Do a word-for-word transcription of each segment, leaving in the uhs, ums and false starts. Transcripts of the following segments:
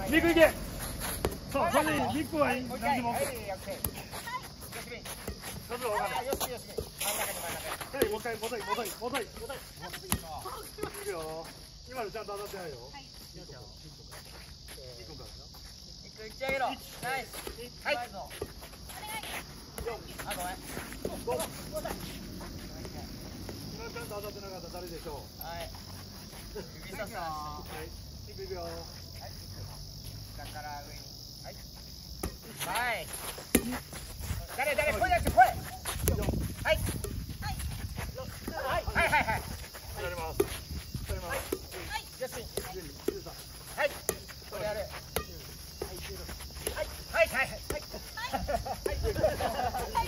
ミクいけ。そう、それでミクは何でも。それでわかんない。はい、もう一回、もう一回、もう一回、もう一回。いくよ。今のちゃんと当たってないよ。はい。いくからな。いく、いっち上げろ。ナイス。はい。お願い。あ、ごめん。ご。今ちゃんと当たってなかった誰でしょう。はい。指さす。はい。いくよ。はい。下から上に。はい。はい。誰誰声出して声。はい。はい。はいはいはい。やります。やります。はい。よし。はい。これやる。はいはいはいはい。はい。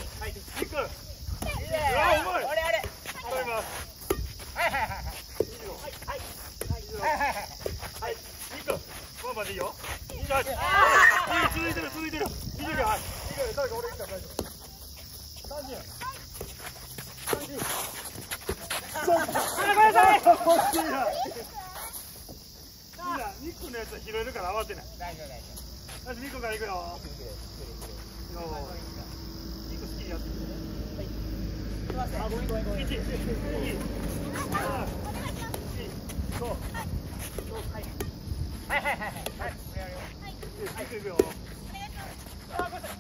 はい。いく。いいね。あ、うまい。俺あれ。やります。はいはいはいはい。いいよ。はいはい。はいはいはい。はい。いく。このままでいいよ。いいよ。ああ。続いてる続いてる。いいよ。はい。いいよ。誰か俺いったら大丈夫。三十。三十。ごめんなさい。大きいな。ニックのやつは拾えるから慌てない。大丈夫大丈夫。ニックから行くよ。ニック好きにやってみて。はい。あ、ごめんごめんごめん。一、二、三、四、五。はい。はいはいはいはい。はい。ニック行くよ。あ、ごめんなさい。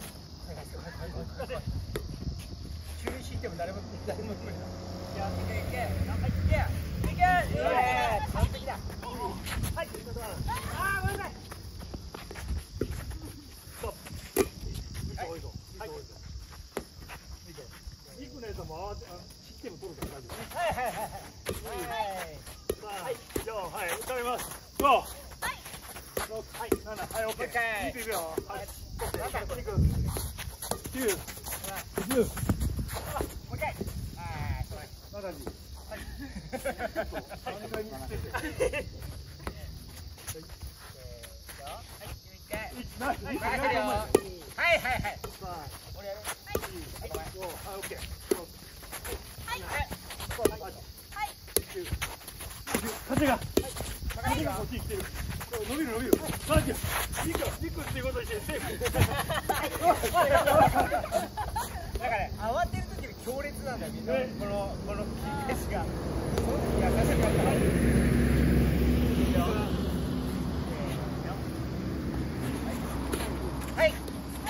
中止しても誰も誰も来ない。いや、いけいけ。はい、いけ。いけ。いけ。完璧だ。はい。あー、ごめんなさい。ストップ。はい。多いぞ。はい。多いぞ。いけ。肉のやつも慌て、システム取るから大丈夫。はいはいはいはい。はい。さあ、よ、はい。打たれます。ご。はい。六。はい。七。はい、オッケー。肉いくよ。はい。肉。九。十。もう一回。ああ、そう。七時。はい。三回につけて。はい。はいはいはい。さあ、俺やる。はい。はい。五。はい、オッケー。はい。はい。はい。九。風が。風がこっちに来てる。伸びる伸びる。三十。二個、二個っていうことにしてセーフ。だからね、慌てるときに強烈なんだよ、みんな。この、このキーペースが。その時優しかったら。いいよ。はい。はい。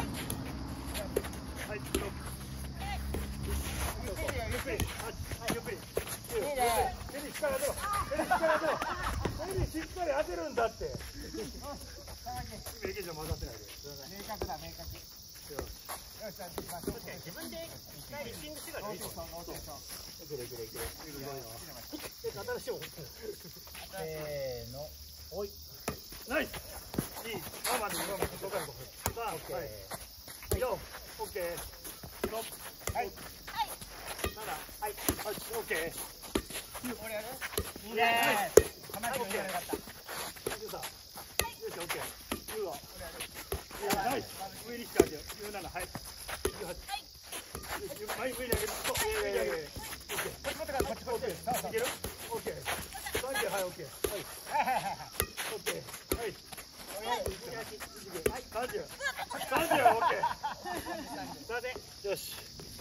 はい。ブロック。ゆっくりよ、ゆっくり。はい、ゆっくり。いいね。手に力当てろ。手に力当てろ。手にしっかり当てるんだって。今、池ちゃん混ざってないで。明確だ、明確。よし、じゃあ行きましょう。自分で一回リッピングしてからいいと。いけるいけるいける。新しいもん。せーの。おい。ナイス。いい。ママでママでどこかにこう。さあ、オッケー。よん、オッケー。ろく、はい。なな、はい。はち、オッケー。きゅう、俺やる？いいね。かなり良かった。じゅうさん。よし、オッケー。じゅうご。俺やる。ナイス。上にしてあげよう。じゅうなな、はい。じゅうはち。はい。はい、上にあげる。そう、上にあげる。オッケー。こっち持ってから、こっちこっち。いける？オッケー。さんじゅう、はい、オッケー。はい。はいはいはいはい。オッケー。はい。はい。さんじゅう。さんじゅう、オッケー。さて、よし。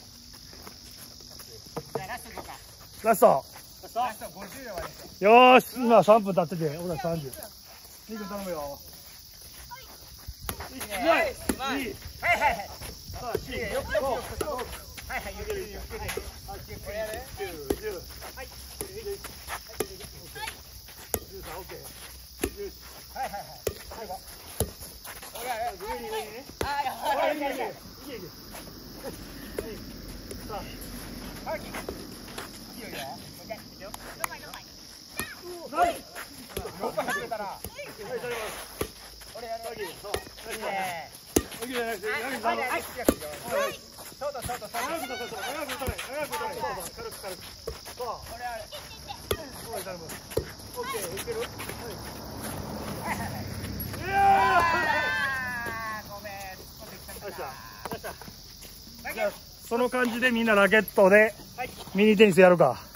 じゃあラストいこうか。ラスト。ラストごじゅうまでですよ。よーし、今さんぷん経ってて、俺らさんじゅう。にくん頼むよ。いいね。いい。はいはいはい。さあ、よくよくよく。はいはい、ゆっくりゆっくり。はい、ゆっくりやる。じゅう、じゅう。はい。じゅうさん、オッケー。じゅう。はいはいはい。最後。俺やる。上に上にね。ああ、いけいけいけ。いけいけ。さあ。はい。いいよいいよ。もう一回。いくよ。ろっぱいろっぱい。はい。ろっぱい始めたら。はい、取ります。俺やる。そう。いいね。いいね。はい。はい。そうだそうだそうだ。長くそうそう。長く取れ。長く取れ。そうそう。軽く軽く。そう。俺やる。そうだ頼む。オッケー。いける？はい。はいはいはい。いやー。ごめん。よっしゃ。よっしゃ。じゃあその感じでみんなラケットでミニテニスやるか。